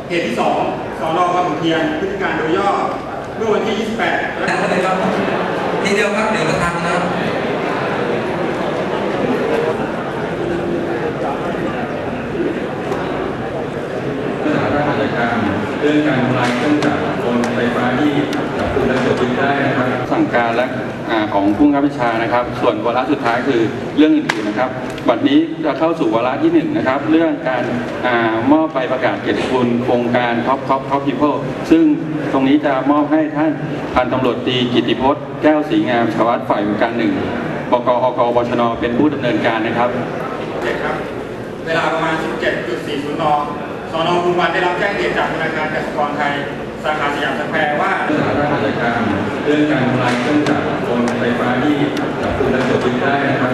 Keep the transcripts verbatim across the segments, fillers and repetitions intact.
เหตุที่สองสน.บางขุนเทียนพฤติการโดยย่อเมื่อวันที่ยี่สิบแปดและเลยครับทีเดียวครับเดี๋ยวจะทำนะครับเรื่องการทำลายเครื่องจักรกลไฟฟ้าที่จับกุมและตรวจยึดได้นะครับสั่งการและของผู้บังคับบัญชานะครับส่วนวาระสุดท้ายคือเรื่องอื่นๆนะครับบัดนี้จะเข้าสู่วาระที่หนึ่งนะครับเรื่องการมอบใบประกาศเกียรติคุณโครงการท็อปท็อปท็อปพีเพิลซึ่งตรงนี้จะมอบให้ท่านพันตำรวจตรีกิติพจน์แก้วศรีงามชวัฒน์ฝ่ายบริการหนึ่งบกอกบชนเป็นผู้ดำเนินการนะครับครับเวลาประมาณ สิบเจ็ดจุดสี่ศูนย์ น.สน.กรุงวันได้รับแจ้งเหตุจากธนาคารกสิกรไทยสาขาสยามสแควร์ว่าเรื่องราชการเรื่องการทำลายเครื่องจักรกลไฟฟ้าที่จับกุมและตรวจยึดได้นะครับ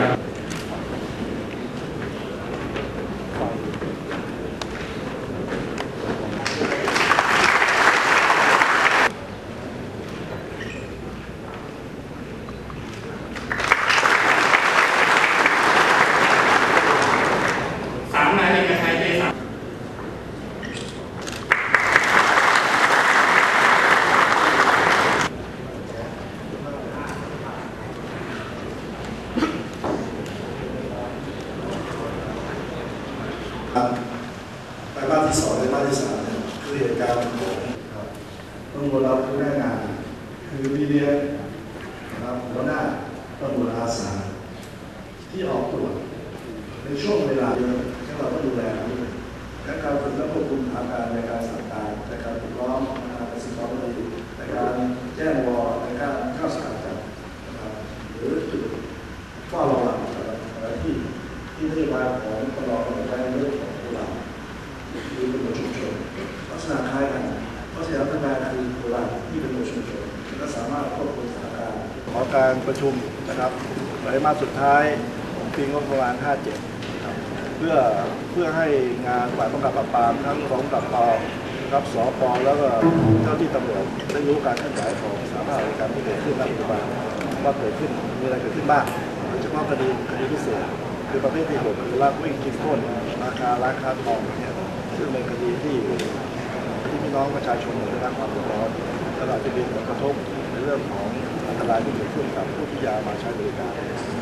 ไตรมาสที่สองไตรมาสที่สามเนี่ยคือเหตุการณ์ของตำรวจเราคือแม่งานคือพี่เลี้ยงนะครับหัวหน้าตำรวจอาสาที่ออกตรวจในช่วงเวลาเดียวที่เราต้องดูแลด้วยและการฝึกและควบคุมอาการในการสั่งการในการฝึกล้อมการประสิทธิภาพในการแจ้งวอในการเข้าสกัดจับหรือจุดเฝ้าระวังอะไรที่ที่นโยบายของตลอดในเรื่องของตัวเราคือเป็นหน่วยชุมชนลักษณะคล้ายกันเพราะฉะนั้นทำงานคือตัวเราที่เป็นหน่วยชุมชนและสามารถควบคุมสถานการณ์ขอการประชุมนะครับไตรมาสสุดท้ายของปีงบประมาณห้าเจ็ดเพื่อเพื่อให้งานฝ่ายป้องกันปราบปรามทั้งของกับปรับสปแล้วก็เจ้าที่ตำรวจได้รู้การเคลื่อนไหวของสถานการณ์ที่เกิดขึ้นในปัจจุบันว่าเกิดขึ้นมีอะไรเกิดขึ้นบ้างโดยเฉพาะคดีคดีพิเศษคือประเภทที่หกคือลักวิ่งกินพ้นราคาราคาทองเนี่ยซึ่งเป็นคดีที่ที่พี่น้องประชาชนได้รับความเดือดร้อนและอาจจะมีผลกระทบในเรื่องของอันตรายที่เกิดขึ้นกับผู้ที่ยามาใช้บริการ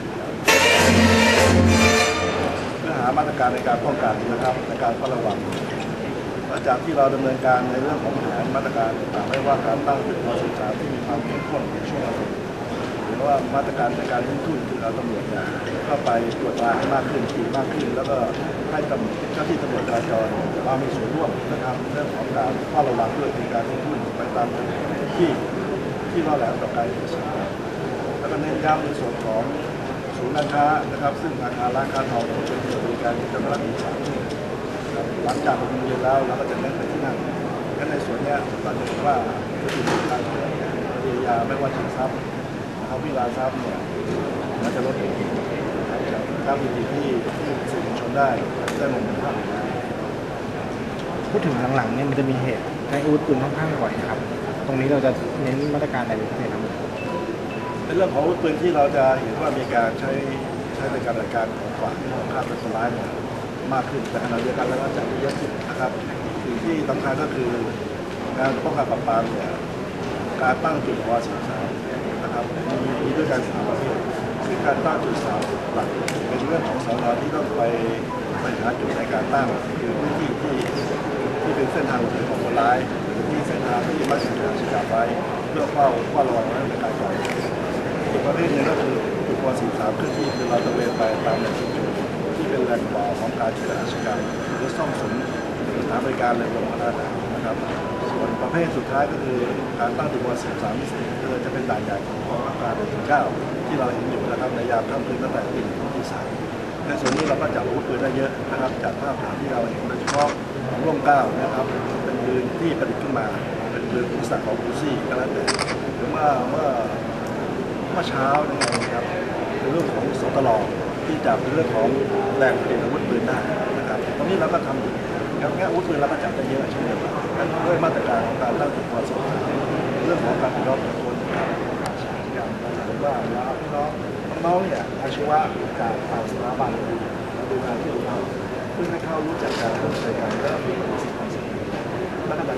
เพื่อหามาตรการในการป้องกันนะครับในการเฝ้าระวังหลังจากที่เราดำเนินการในเรื่องของแผนมาตรการต่างๆไม่ว่าการตั้งจุดการสื่อสารที่มีความเข้มข้นในช่วงหรือว่ามาตรการในการทุ่มทุนคือเอาตำรวจเนี่ยเข้าไปตรวจตราให้มากขึ้นถี่มากขึ้นแล้วก็ให้ตำรวจเจ้าที่ตำรวจจราจรมามีส่วนร่วมนะครับเรื่องของการเฝ้าระวังด้วยในการทุ่มทุนไปตามที่ที่ล่อแหลมต่อการเกิดเหตุแล้วก็เน้นย้ำในส่วนของศูนย์การค้านะครับซึ่งอาคารร้านค้าทองเป็นจุดบริการที่จะมารับผิดชอบหลังจากลงเรียนแล้วเราก็จะเน้นไปที่นั่นและในส่วนนี้เราจะเห็นว่าพฤติกรรมการคดียาไม่ว่าชิงทรัพย์เอาวิลาทรัพย์เนี่ยมันจะลดลงจากการมีที่ที่สื่อมวลชนได้ได้มองเห็นภาพพูดถึงหลังๆเนี่ยมันจะมีเหตุในอาวุธปืนค่อนข้างบ่อยครับตรงนี้เราจะเน้นมาตรการอะไรพิเศษครับในเรื่องของอาวุธปืนที่เราจะเห็นว่ามีการใช้ใช้ในการจัดการของฝ่ายของข้าราชการมากขึ้นแต่ขณะเดียวกันแล้วก็จัดเยอะขึ้นนะครับสิ่งที่สำคัญก็คือการป้องกันปราบปรามเนี่ยการตั้งจุดวอสิบสามนะครับมีมีด้วยกันสามประเภทคือการตั้งจุดสามหลักเป็นเรื่องของสน.ที่ต้องไปไปหาจุดในการตั้งคือพื้นที่ที่ที่เป็นเส้นทางหลบหนีของคนร้ายหรือที่เส้นทางที่มักจะถูกสกัดไว้เพื่อเฝ้าเฝ้าระวังในการก่อเหตุอีกประเภทหนึ่งก็คือจุดวอสิบสามเคลื่อนที่คือเราตระเวนไปตามในชุมชนที่เป็นแหล่งบ่อของการเกิดอาชญากรรมหรือซ่องสุมสถานบริการเลยลงมาได้นะครับส่วนประเภทสุดท้ายก็คือการตั้งจุดวอสิบสามพิเศษคือจะเป็นด่านใหญ่ของกองทัพอากาศหนึ่งเก้าที่เราเห็นอยู่นะครับในยามค่ำคืนตั้งแต่ตีหนึ่งถึงตีสามในส่วนนี้เราก็จับอาวุธปืนได้เยอะนะครับจากภาพถ่ายที่เราเห็นโดยเฉพาะของร่มเกล้านะครับเป็นปืนที่ประดิษฐ์ขึ้นมาเป็นปืนลักษณะของอูซี่ก็แล้วแต่หรือว่าเมื่อเมื่อเช้านะครับในเรื่องของสตลที่จับในเรื่องของแหล่งผลิตอาวุธปืนได้นะครับตรงนี้เราก็ทำอยู่แล้วแง่อาวุธปืนเราก็จับได้เยอะเช่นเดียวกันด้วยมาตรการของการตั้งจุดวอสิบสามเรื่องของการปฏิบัติตัวการการผมว่าเราพี่น้องน้องเนี่ยอาชีวะจากทางสถาบันเราดูงานที่เราเพื่อให้เขารู้จักการเข้าใจกันและมีความสำคัญ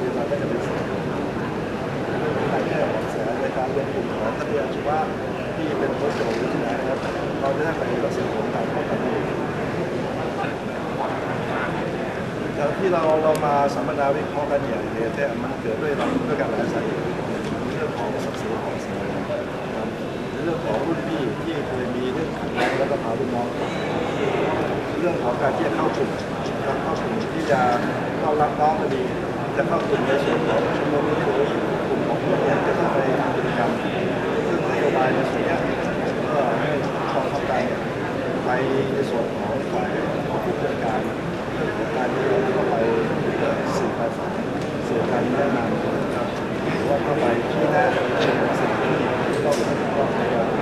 คือเราก็จะเป็นสิ่งการแก้ของแสในการรวมกลุ่มของทะเบียนชีวะที่เป็นโปรโจหรือที่ไหนนะครับเราจะได้ไปประสิทธิผลการป้องกันจากที่เราเรามาสัมมนาวิเคราะห์กันเนี่ยเหตุเนี่ยมันเกิดด้วยเราด้วยการหลายสาเหตุเรื่องของศักดิ์ศรีของสถาบันในเรื่องของรุ่นพี่ที่เคยมีเรื่องขัดแย้งแล้วก็พารุ่นน้องเรื่องของการที่จะเข้ากลุ่มการเข้ากลุ่มที่จะเข้ารับน้องก็ดีจะเข้ากลุ่มในส่วนของชมรมหรือกลุ่มของเพื่อนเนี่ยจะต้องไปทำกิจกรรมซึ่งนโยบายในส่วนนี้ก็ให้กองทัพการไปในส่วนของฝ่ายของผู้จัดการเรื่องของการที่เราเข้าไปสื่อภาษาสื่อการแนะนำนะครับหรือว่าเข้าไปชี้แนะสิ่งที่เราต้อง